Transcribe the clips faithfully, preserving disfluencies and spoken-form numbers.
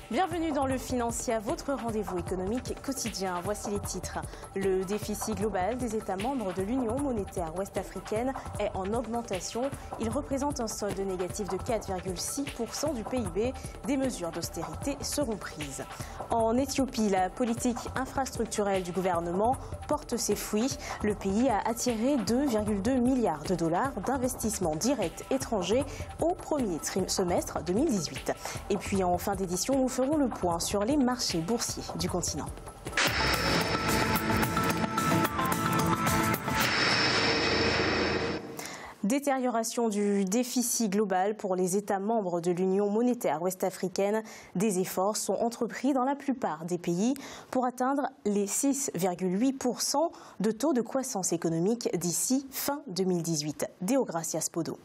Bienvenue dans le Financier, votre rendez-vous économique quotidien. Voici les titres. Le déficit global des États membres de l'Union monétaire ouest-africaine est en augmentation. Il représente un solde négatif de quatre virgule six pour cent du P I B. Des mesures d'austérité seront prises. En Éthiopie, la politique infrastructurelle du gouvernement porte ses fruits. Le pays a attiré deux virgule deux milliards de dollars d'investissements directs étrangers au premier semestre deux mille dix-huit. Et puis en fin d'édition, nous ferons le point sur les marchés boursiers du continent. Détérioration du déficit global pour les États membres de l'Union monétaire ouest-africaine. Des efforts sont entrepris dans la plupart des pays pour atteindre les six virgule huit pour cent de taux de croissance économique d'ici fin deux mille dix-huit. Deogracias Podo.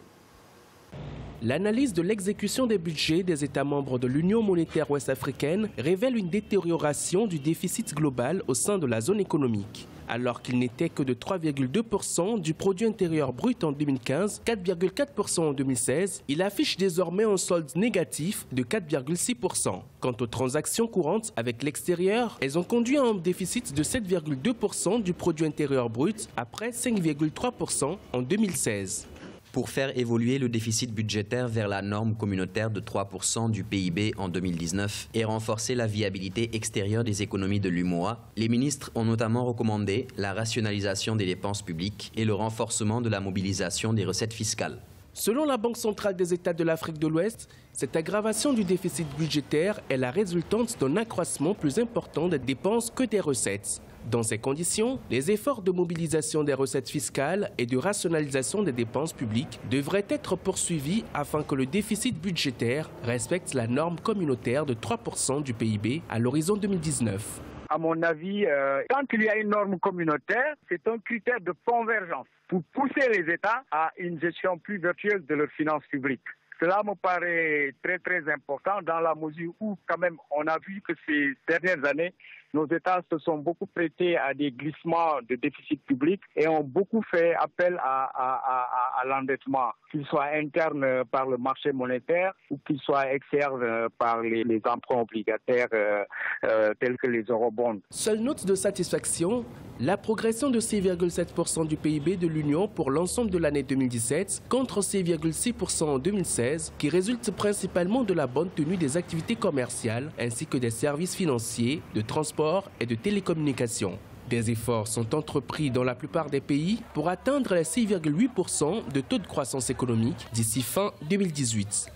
L'analyse de l'exécution des budgets des États membres de l'Union monétaire ouest-africaine révèle une détérioration du déficit global au sein de la zone économique. Alors qu'il n'était que de trois virgule deux pour cent du produit intérieur brut en deux mille quinze, quatre virgule quatre pour cent en deux mille seize, il affiche désormais un solde négatif de quatre virgule six pour cent. Quant aux transactions courantes avec l'extérieur, elles ont conduit à un déficit de sept virgule deux pour cent du produit intérieur brut après cinq virgule trois pour cent en deux mille seize. Pour faire évoluer le déficit budgétaire vers la norme communautaire de trois pour cent du P I B en deux mille dix-neuf et renforcer la viabilité extérieure des économies de l'U M O A, les ministres ont notamment recommandé la rationalisation des dépenses publiques et le renforcement de la mobilisation des recettes fiscales. Selon la Banque centrale des États de l'Afrique de l'Ouest, cette aggravation du déficit budgétaire est la résultante d'un accroissement plus important des dépenses que des recettes. Dans ces conditions, les efforts de mobilisation des recettes fiscales et de rationalisation des dépenses publiques devraient être poursuivis afin que le déficit budgétaire respecte la norme communautaire de trois pour cent du P I B à l'horizon deux mille dix-neuf. À mon avis, euh, quand il y a une norme communautaire, c'est un critère de convergence pour pousser les États à une gestion plus vertueuse de leurs finances publiques. Cela me paraît très très important dans la mesure où quand même on a vu que ces dernières années, nos États se sont beaucoup prêtés à des glissements de déficit public et ont beaucoup fait appel à, à, à, à l'endettement, qu'il soit interne par le marché monétaire ou qu'il soit externe par les, les emprunts obligataires euh, euh, tels que les eurobonds. Seule note de satisfaction, la progression de six virgule sept pour cent du P I B de l'Union pour l'ensemble de l'année deux mille dix-sept contre six virgule six pour cent en deux mille seize, qui résulte principalement de la bonne tenue des activités commerciales ainsi que des services financiers, de transport et de télécommunications. Des efforts sont entrepris dans la plupart des pays pour atteindre les six virgule huit pour cent de taux de croissance économique d'ici fin deux mille dix-huit.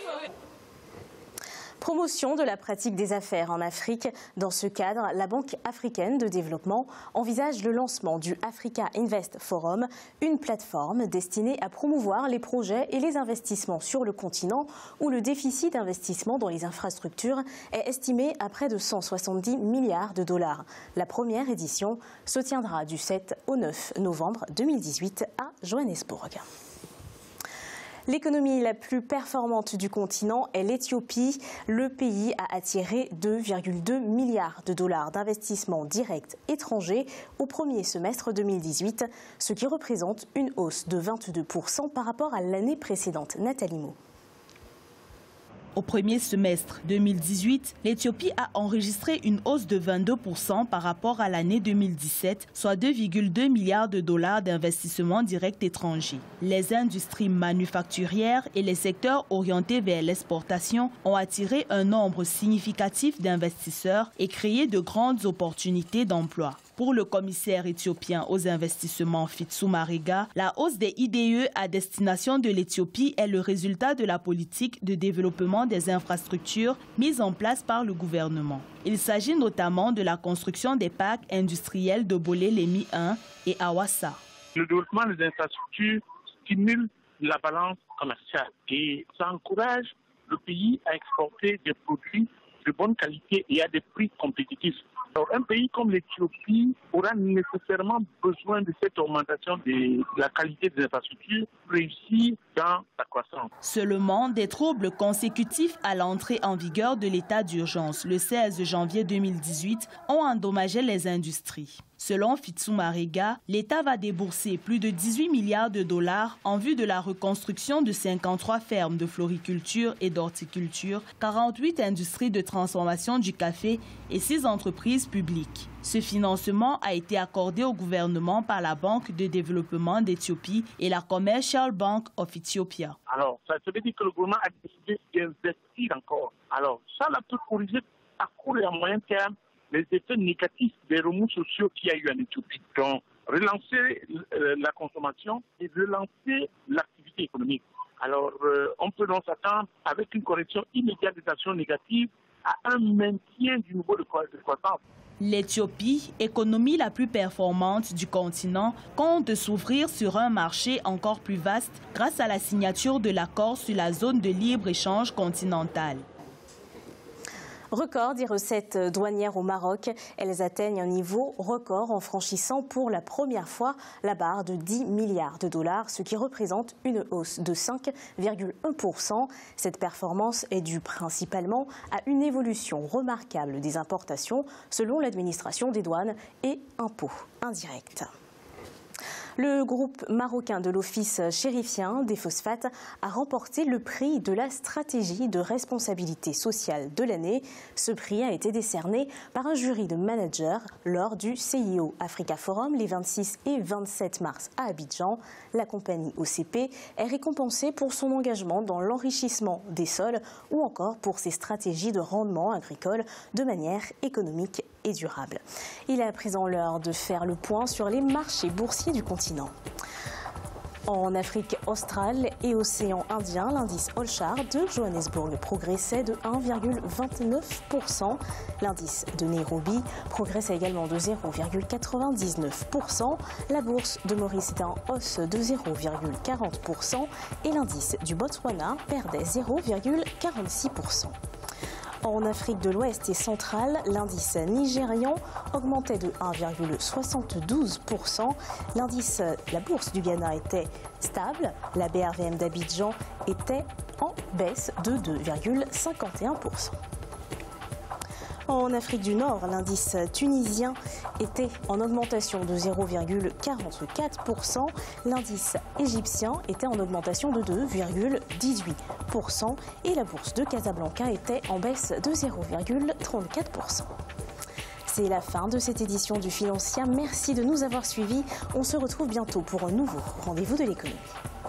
Promotion de la pratique des affaires en Afrique. Dans ce cadre, la Banque africaine de développement envisage le lancement du Africa Invest Forum, une plateforme destinée à promouvoir les projets et les investissements sur le continent où le déficit d'investissement dans les infrastructures est estimé à près de cent soixante-dix milliards de dollars. La première édition se tiendra du sept au neuf novembre deux mille dix-huit à Johannesburg. L'économie la plus performante du continent est l'Éthiopie. Le pays a attiré deux virgule deux milliards de dollars d'investissements directs étrangers au premier semestre deux mille dix-huit, ce qui représente une hausse de vingt-deux pour cent par rapport à l'année précédente. Nathalie Mo. Au premier semestre deux mille dix-huit, l'Éthiopie a enregistré une hausse de vingt-deux pour cent par rapport à l'année deux mille dix-sept, soit deux virgule deux milliards de dollars d'investissements directs étrangers. Les industries manufacturières et les secteurs orientés vers l'exportation ont attiré un nombre significatif d'investisseurs et créé de grandes opportunités d'emploi. Pour le commissaire éthiopien aux investissements Fitsou Mariga, la hausse des I D E à destination de l'Éthiopie est le résultat de la politique de développement des infrastructures mise en place par le gouvernement. Il s'agit notamment de la construction des parcs industriels de Bolé-Lémi un et Awassa. Le développement des infrastructures stimule la balance commerciale et ça encourage le pays à exporter des produits de bonne qualité et à des prix compétitifs. Alors, un pays comme l'Éthiopie aura nécessairement besoin de cette augmentation de la qualité des infrastructures pour réussir dans la croissance. Seulement, des troubles consécutifs à l'entrée en vigueur de l'état d'urgence le seize janvier deux mille dix-huit ont endommagé les industries. Selon Fitsou Marega, l'État va débourser plus de dix-huit milliards de dollars en vue de la reconstruction de cinquante-trois fermes de floriculture et d'horticulture, quarante-huit industries de transformation du café et six entreprises publiques. Ce financement a été accordé au gouvernement par la Banque de développement d'Éthiopie et la Commercial Bank of Ethiopia. Alors, ça veut dire que le gouvernement a décidé d'investir encore. Alors, ça là, peut corriger à court et à moyen terme les effets négatifs des remous sociaux qu'il y a eu en Éthiopie. Donc, relancer euh, la consommation et relancer l'activité économique. Alors, euh, on peut donc s'attendre, avec une correction immédiate des actions négatives, à un maintien du niveau de croissance. L'Éthiopie, économie la plus performante du continent, compte s'ouvrir sur un marché encore plus vaste grâce à la signature de l'accord sur la zone de libre-échange continentale. Record des recettes douanières au Maroc. Elles atteignent un niveau record en franchissant pour la première fois la barre de dix milliards de dollars, ce qui représente une hausse de cinq virgule un pour cent. Cette performance est due principalement à une évolution remarquable des importations selon l'administration des douanes et impôts indirects. Le groupe marocain de l'Office chérifien des phosphates a remporté le prix de la stratégie de responsabilité sociale de l'année. Ce prix a été décerné par un jury de managers lors du C I O Africa Forum les vingt-six et vingt-sept mars à Abidjan. La compagnie O C P est récompensée pour son engagement dans l'enrichissement des sols ou encore pour ses stratégies de rendement agricole de manière économique et durable. Il est à présent l'heure de faire le point sur les marchés boursiers du continent. En Afrique australe et océan Indien, l'indice All-Shar de Johannesburg progressait de un virgule vingt-neuf pour cent. L'indice de Nairobi progressait également de zéro virgule quatre-vingt-dix-neuf pour cent. La bourse de Maurice était en hausse de zéro virgule quarante pour cent et l'indice du Botswana perdait zéro virgule quarante-six pour cent. En Afrique de l'Ouest et centrale, l'indice nigérian augmentait de un virgule soixante-douze pour cent. L'indice, la bourse du Ghana était stable. La B R V M d'Abidjan était en baisse de deux virgule cinquante et un pour cent. En Afrique du Nord, l'indice tunisien était en augmentation de zéro virgule quarante-quatre pour cent. L'indice égyptien était en augmentation de deux virgule dix-huit pour cent. Et la bourse de Casablanca était en baisse de zéro virgule trente-quatre pour cent. C'est la fin de cette édition du Financière. Merci de nous avoir suivis. On se retrouve bientôt pour un nouveau rendez-vous de l'économie.